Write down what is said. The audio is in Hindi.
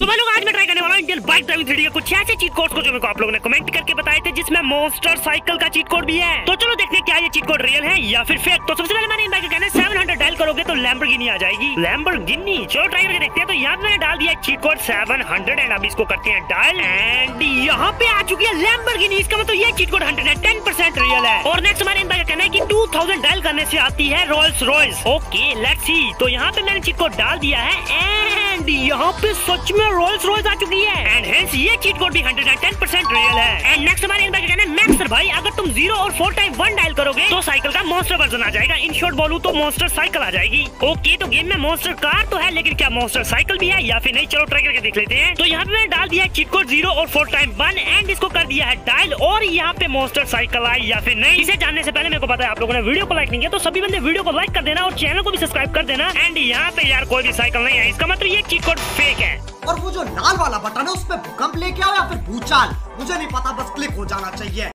तो भाई लोग आज मैं ट्राई करने वाला हूँ इंडियन बाइक ड्राइविंग 3D के कुछ ऐसे चीट कोड्स को जो मेरे को आप लोगों ने कमेंट करके बताए थे, जिसमें मॉन्स्टर साइकिल का चीट कोड भी है। तो चलो देखते हैं क्या ये चीट कोड रियल है या फिर फेक। तो सबसे पहले मैंने इन बाइक का कहना है 700 डायल करोगे तो लैम्बोर्गिनी आ जाएगी। लैम्बोर्गिनी चलो ट्राई करके देखते हैं। तो यहाँ पे मैंने डाल दिया चीट कोड 700 एंड अभी इसको करते हैं डायल एंड यहाँ पे आ चुकी है लैम्बोर्गिनी। इसका मतलब ये चीट कोड 110% रियल है। और नेक्स्ट हमारे इन बाइक का कहना है कि 2000 डायल करने से आती है Rolls Royce. Okay let's see. तो यहाँ पे मैंने चीट कोड डाल दिया है एंड यहाँ पे सच में रोल्स रॉयस आ चुकी है एंड हेंस ये चीट कोड भी 110% रियल है। एंड नेक्स्ट हमारे इन बाइक का कहना है मैक्सर भाई अगर तुम 0 और 4 टाइम 1 डायल करोगे तो साइकिल का मॉन्स्टर वर्जन आ जाएगा। इन शॉर्ट बोलूं तो मॉन्स्टर साइकिल आ जाएगी। ओके तो गेम में मॉन्स्टर कार तो है लेकिन क्या मॉन्स्टर साइकिल भी है या फिर नहीं, चलो ट्राई करके देख लेते हैं। तो यहाँ पे मैंने डाल दिया चीट कोड 0 और 4 टाइम 1 एंड इसको कर दिया है डायल और यहाँ पे मॉन्स्टर साइकिल आई या फिर नहीं, इसे जानने से पहले मेरे को पता है आप लोगों ने वीडियो को लाइक नहीं किया, तो सभी बंदे वीडियो को लाइक कर देना और चैनल को भी सब्सक्राइब कर देना। एंड यहाँ पे यार कोई भी साइकिल नहीं है, इसका मतलब ये चीट कोड फेक है। और वो जो लाल वाला बटन है उस पे भूकंप लेके आओ या फिर भूचाल, मुझे नहीं पता, बस क्लिक हो जाना चाहिए।